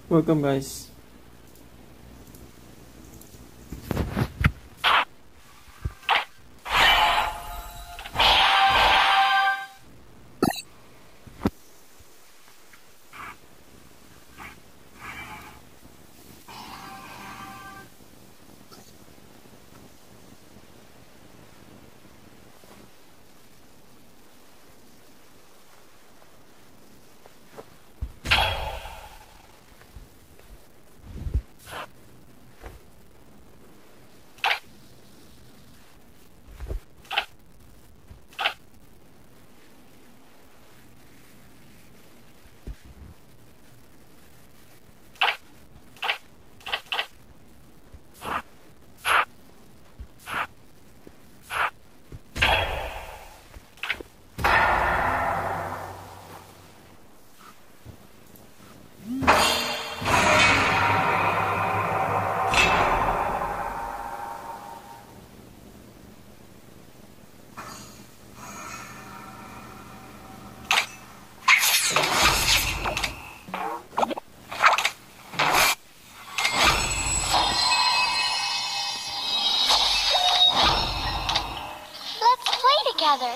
Welcome guys. Together.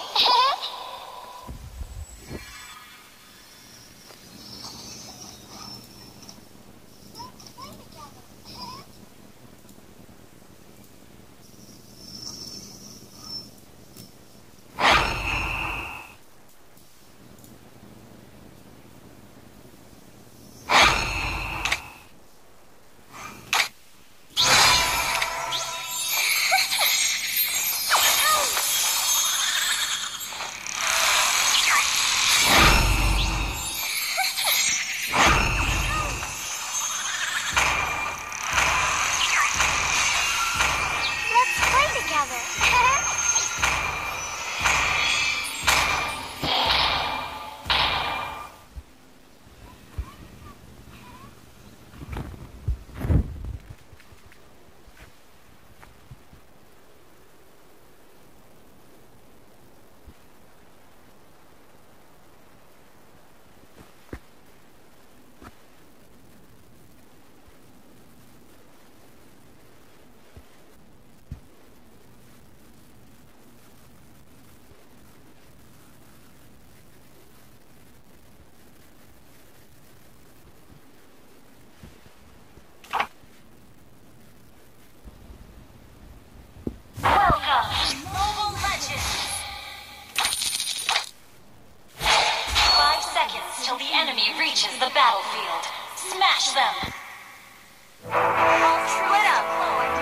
Till the enemy reaches the battlefield. Smash them! I'll true it up, Lord.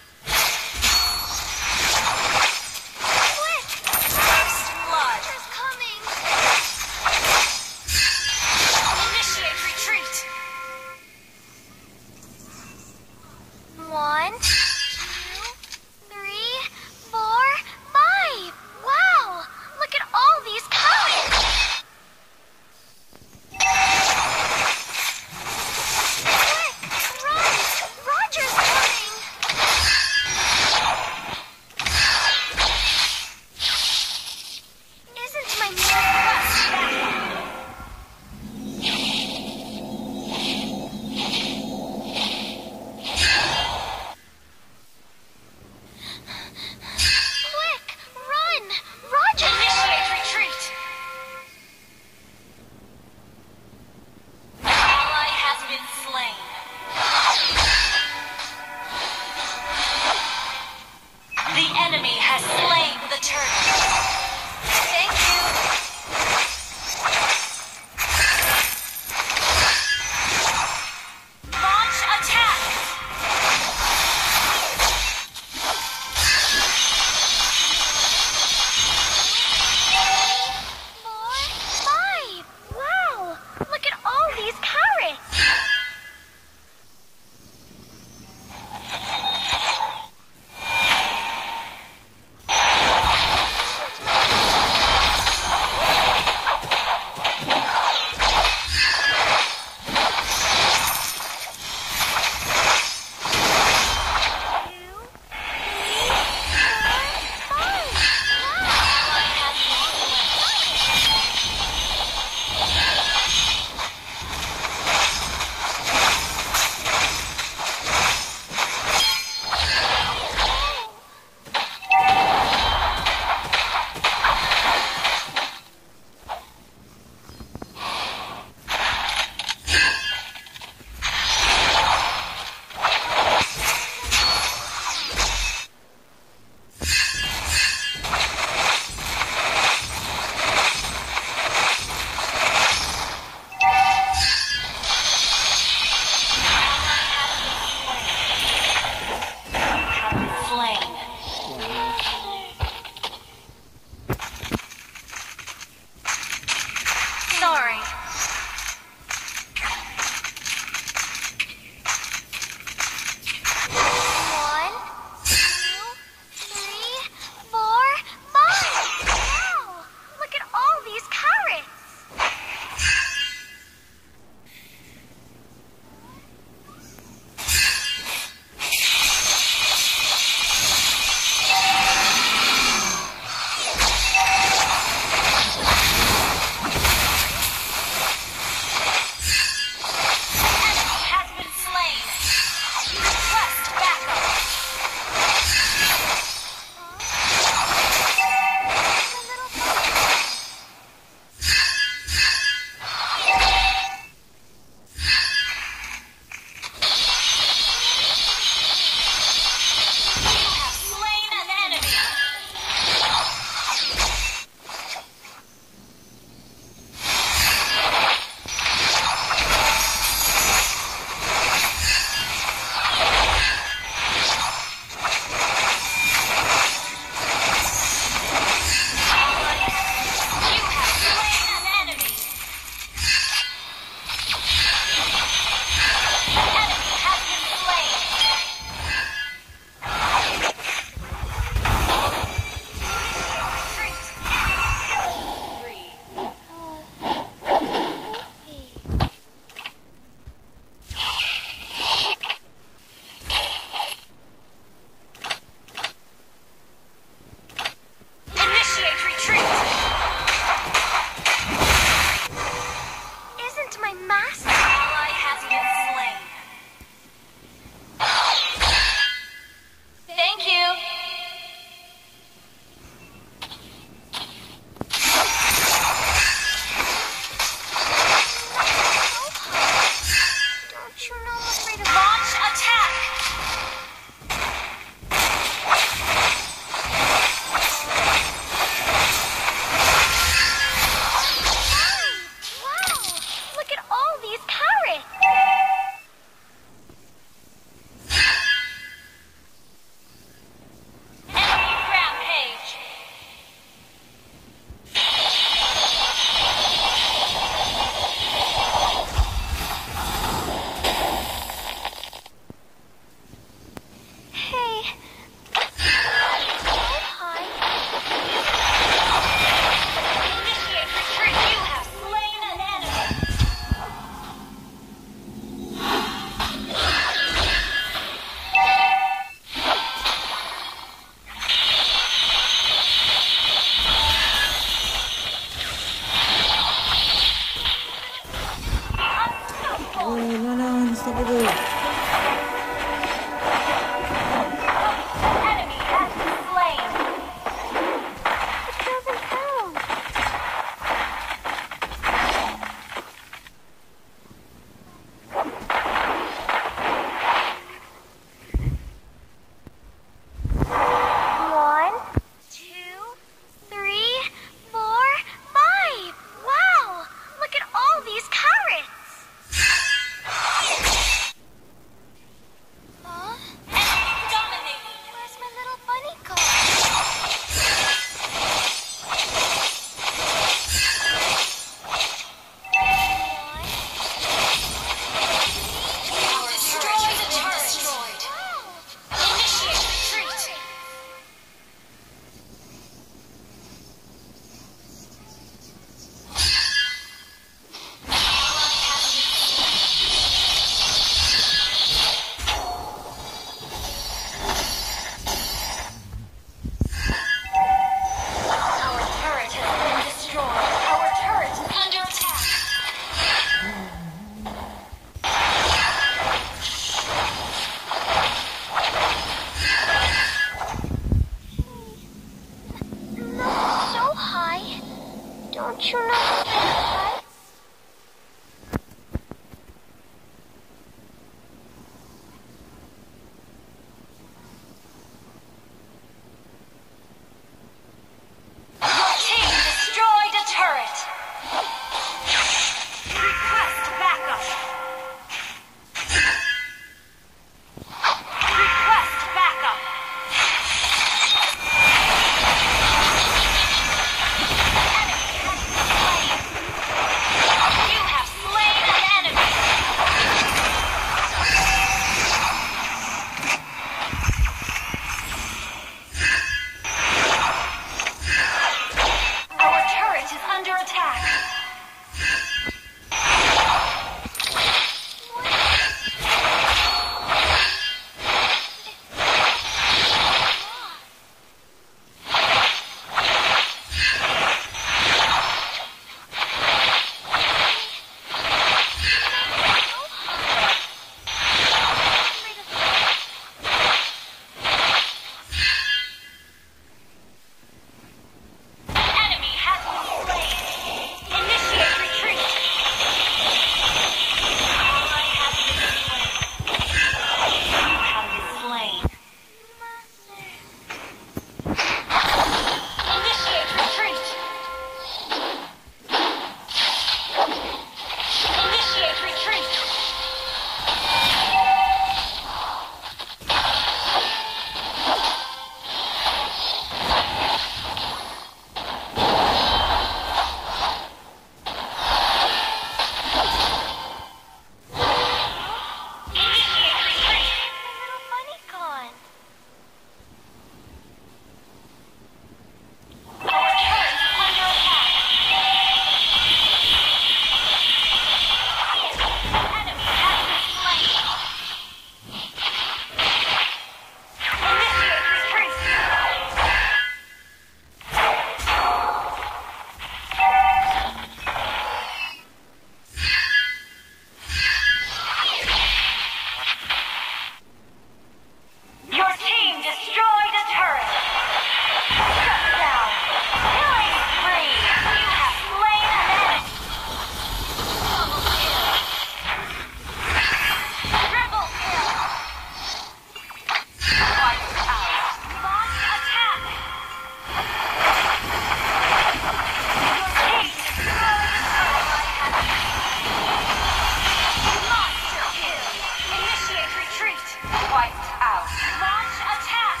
wiped out. Launch attack!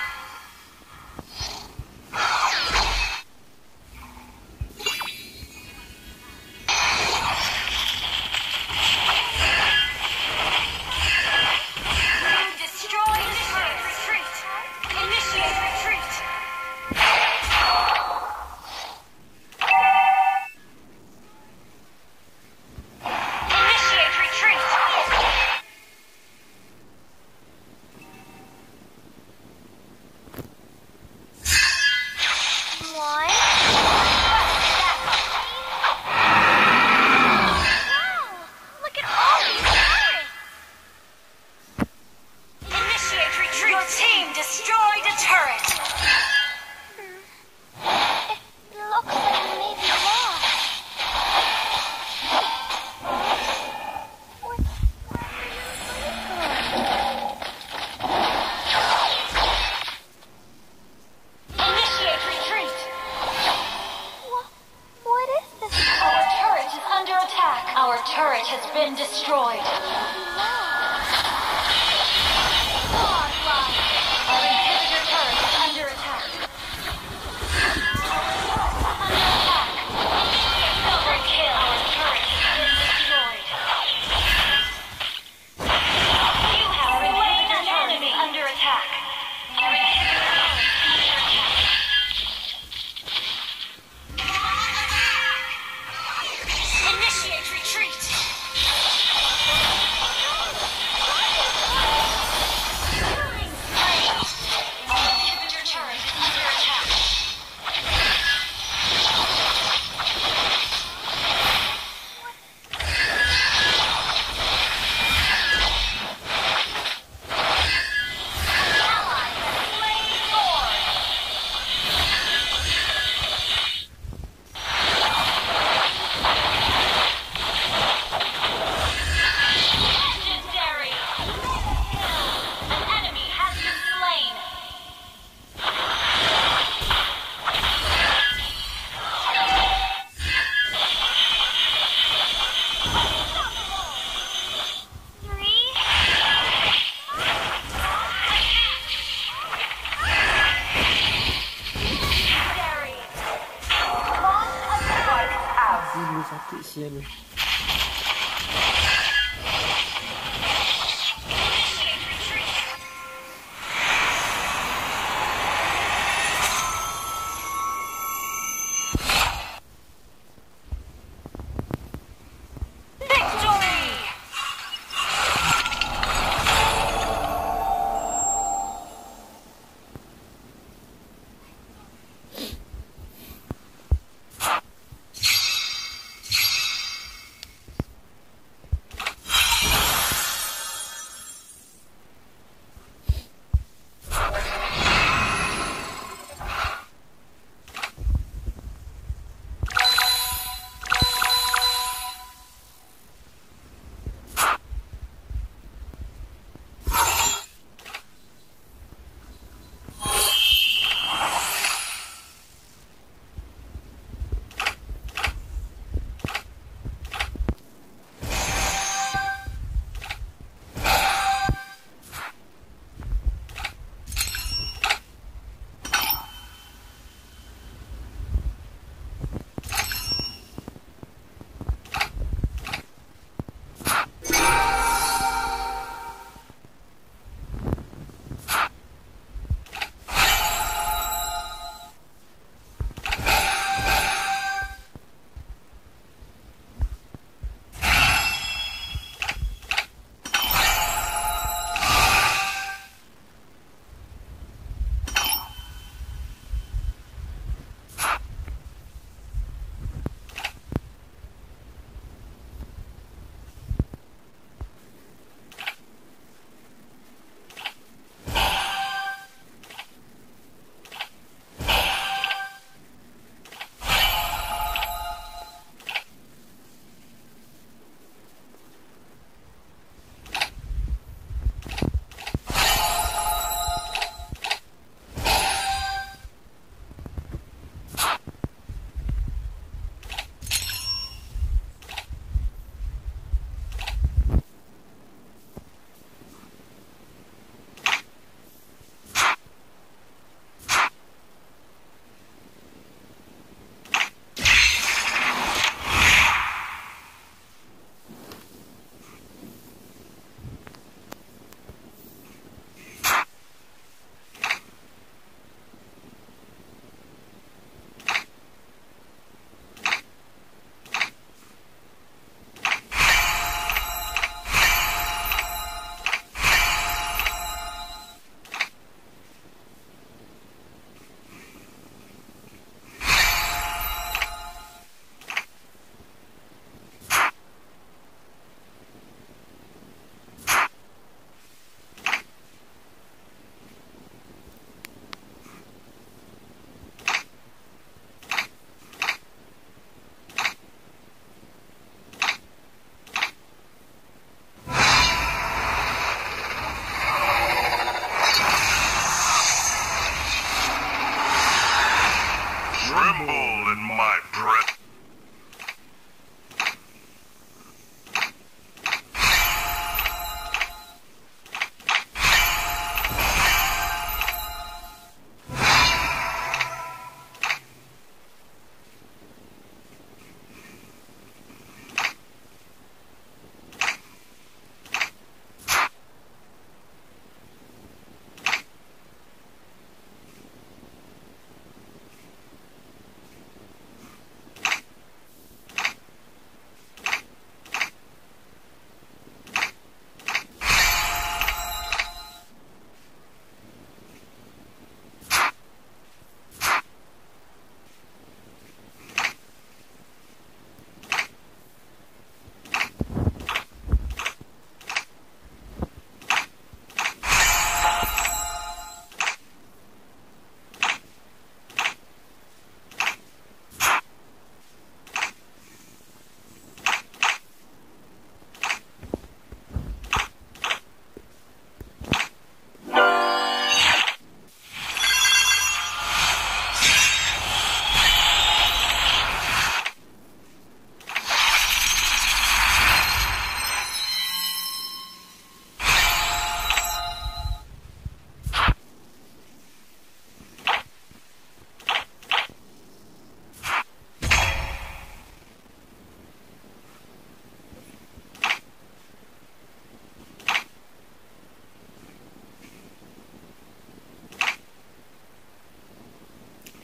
Destroy the turret. Retreat. Initiate retreat. Initiate retreat. One. Wow! Look at all these turrets! Initiate retreat. Your team destroyed a turret. It looks like we may be lost. Where are Initiate retreat. what is this? Our turret is under attack. Our turret has been destroyed. Our inhibitor turret is under attack. Under attack. Double kill. Our turret has been destroyed. You have slain an enemy under attack. Our inhibitor turret is under attack. Initiate retreat. Our inhibitor turret is under attack. Ally has slain Lord. Legendary! An enemy has been slain. Legendary! Launch attack out. Ini sakit sial. Initiate retreat. Victory!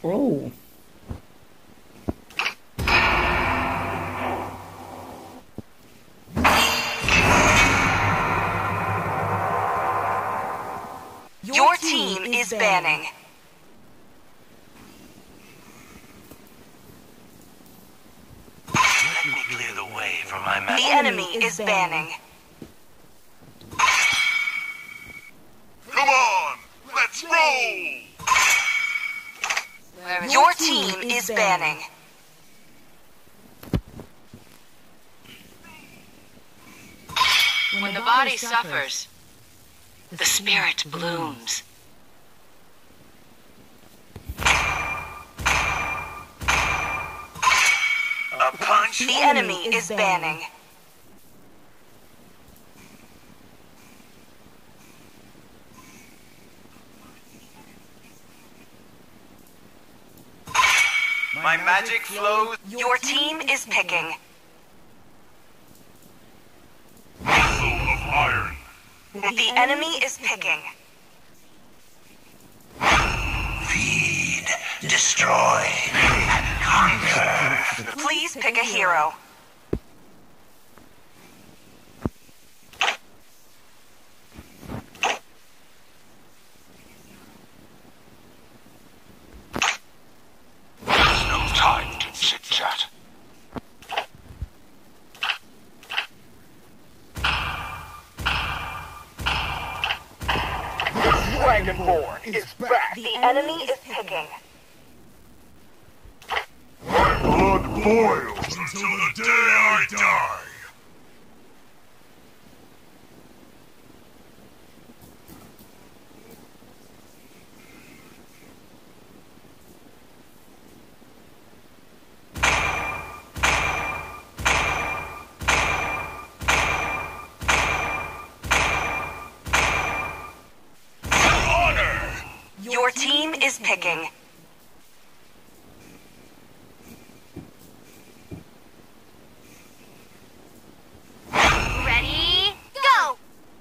Oh. Your team is banning. Let me clear the way for my man. The enemy is banning. Come on, let's roll! Your team is banning. When the body suffers, the spirit blooms. A punch. The enemy is banning. My magic flows. Your team is picking. Muscle of iron. The enemy is picking. Feed, destroy, and conquer. Please pick a hero. There's no time to chit-chat. Dragonborn is back! The enemy is picking. My blood boils until the day I die! Your team is picking. Ready? Go!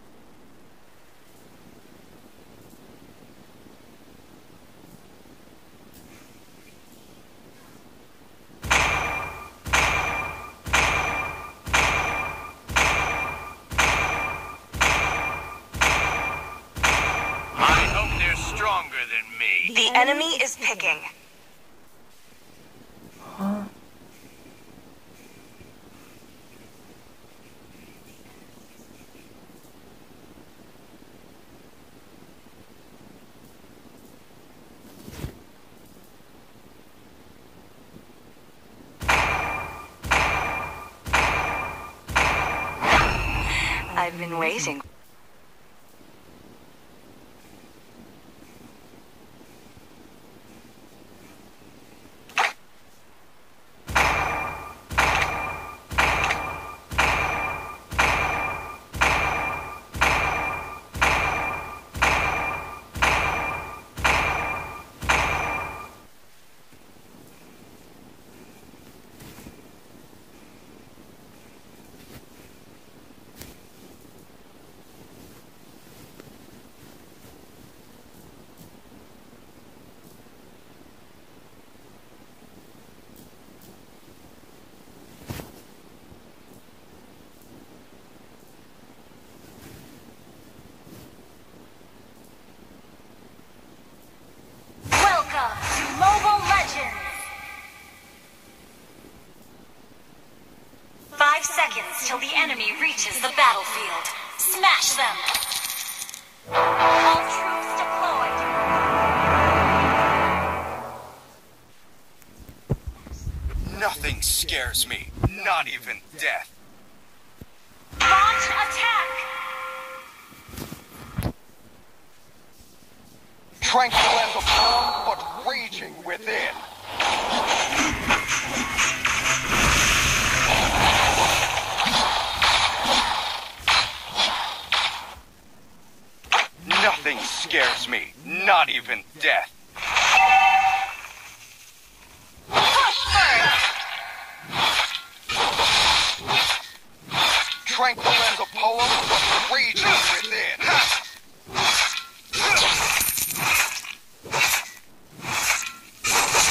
I hope they're stronger than me. The enemy is picking. I've been waiting. Welcome to Mobile Legends! 5 seconds till the enemy reaches the battlefield. Smash them! All troops deployed! Nothing scares me, not even death. Launch attack! Tranquil as a bomb, but raging within. Nothing scares me, not even death. Tranquil as a poem, but raging within.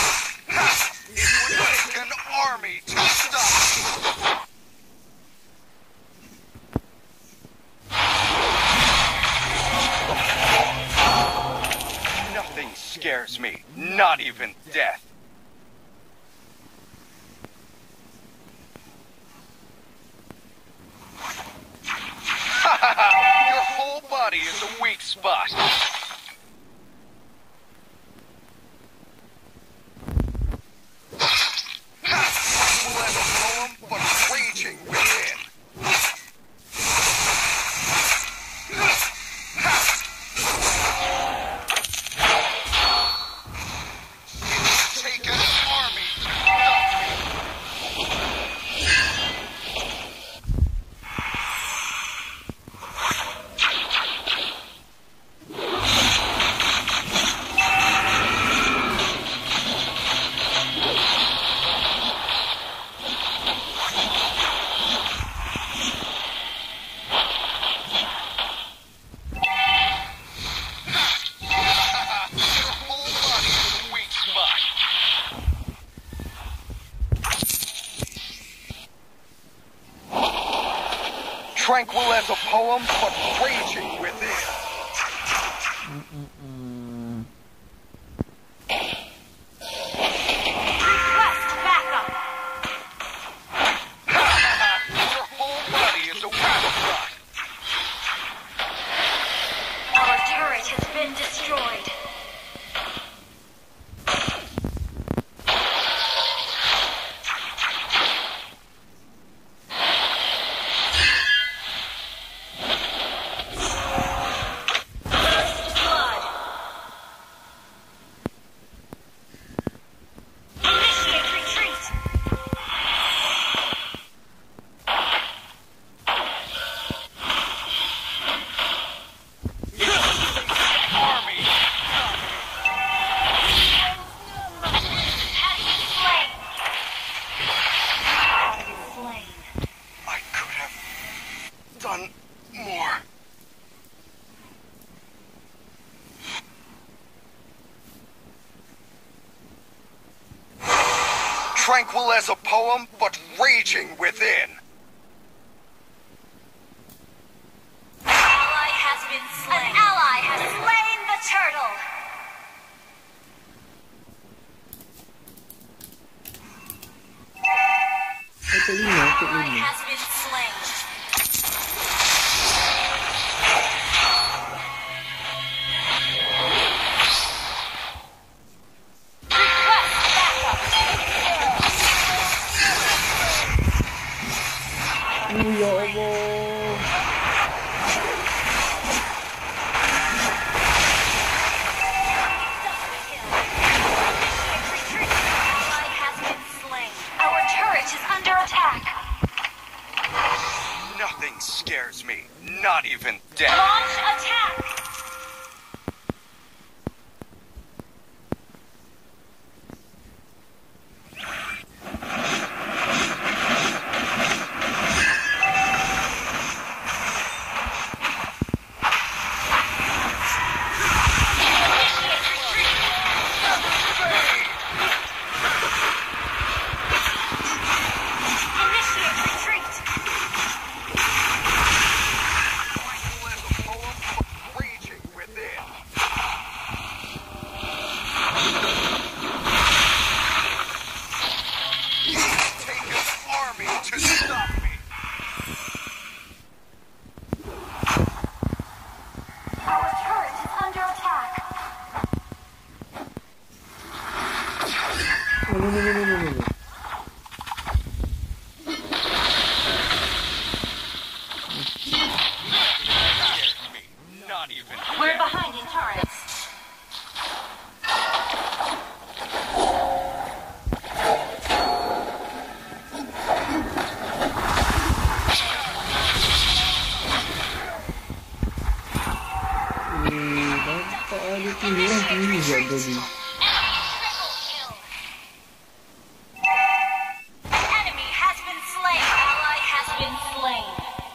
scares me. Not even death. Your whole body is a weak spot. Less poem, but raging within. Take an army to stop me. Tranquil as a poem, but raging within. Request backup. Your whole body is a weak spot. Our turret has been destroyed. Done more. Tranquil as a poem, but raging within. Ally has been slain. An ally has slain the turtle. Ally has been slain. Ya Allah. Ally has been slain. Our turret is under attack. Nothing scares me. Not even death. Launch attack. We're behind in turrets. Enemy has been slain. Ally has been slain.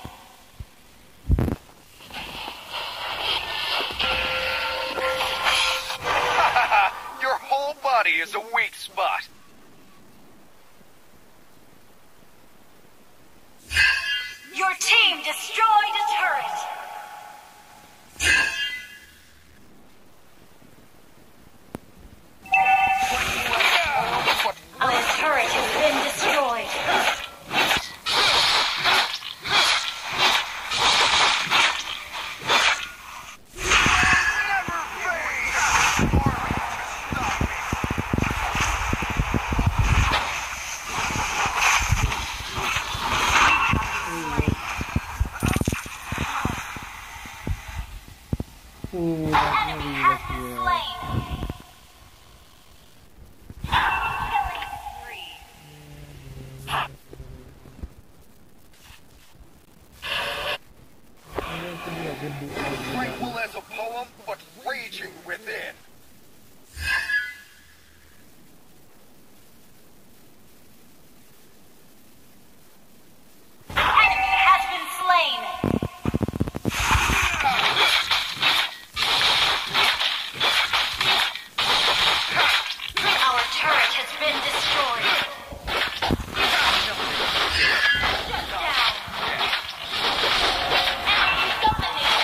Your whole body is a weak spot. Your team destroyed a turret. Oh, Enemy has been slain. Killing spree. Tranquil as a poem, but raging within. Enemy has been slain. Our turret has been destroyed. Shut down. Enemy dominated.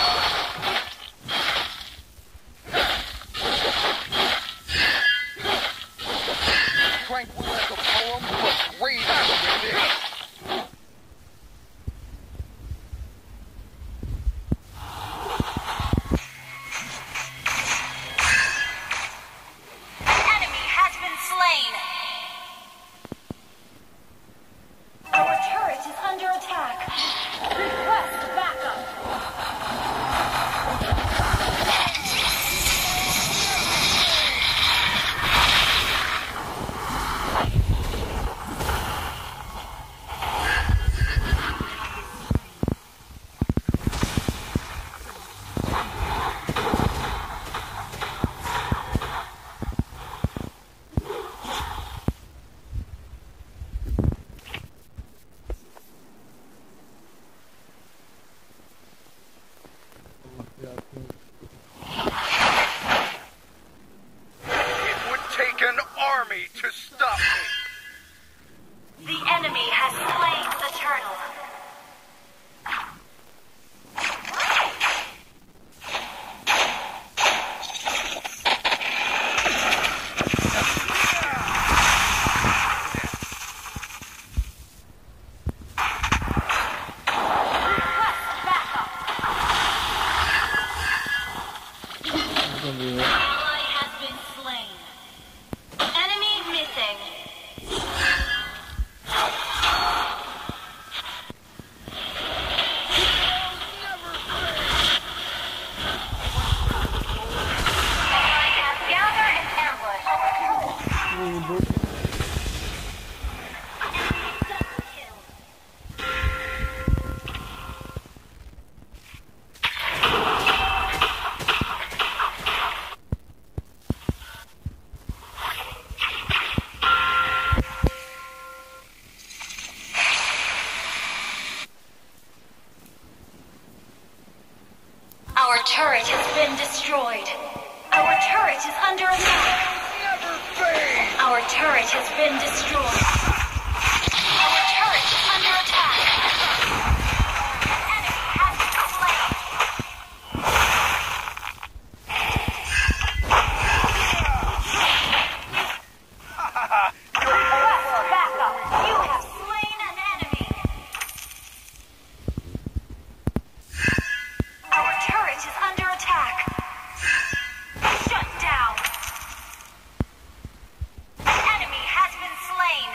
Tranquil as a poem, but raging within. Enemy has been slain. Our turret is under attack. Request backup. It would take an army to stop me. The enemy has slain the turtle. Request backup. Ally has been slain. Enemy missing. Ally has gather and ambush. Enemy double kill. Our turret has been destroyed. Our turret is under attack. Never fade. Our turret has been destroyed. Our turret is under attack. Enemy has been slain. Request backup. You have slain an enemy. Our turret is under attack. Shut down. Enemy has been slain.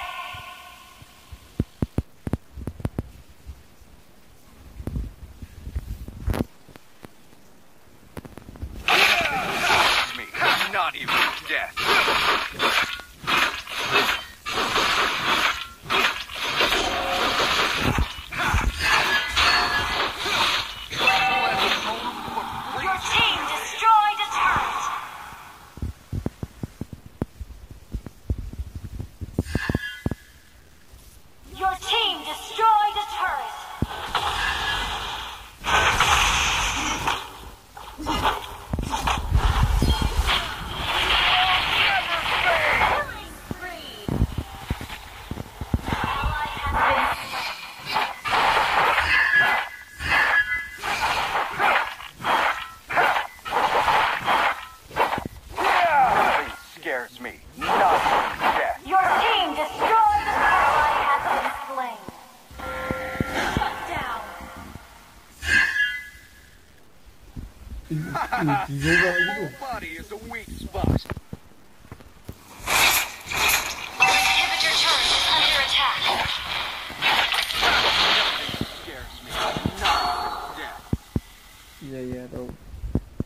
Me, not even death. Your team destroyed a turret. Your team destroyed a turret. Killing spree. Ally has been slain. Nothing scares me, not even death. Your team destroyed the ally has been slain. Shut down. Whole body is a weak spot. Our inhibitor turret is under attack. Nothing scares me, not even death. Iya iya tahu.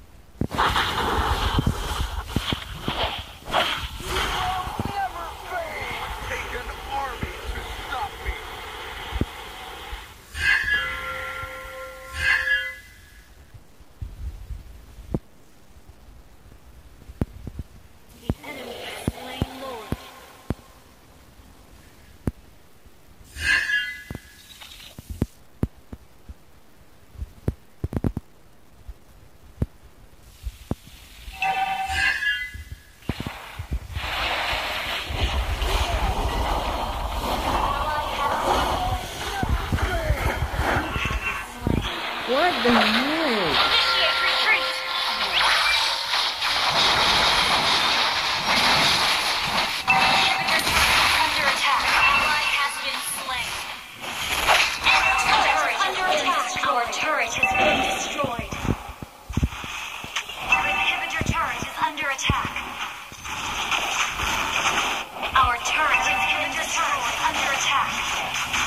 attack. Our turret is being destroyed. Under attack.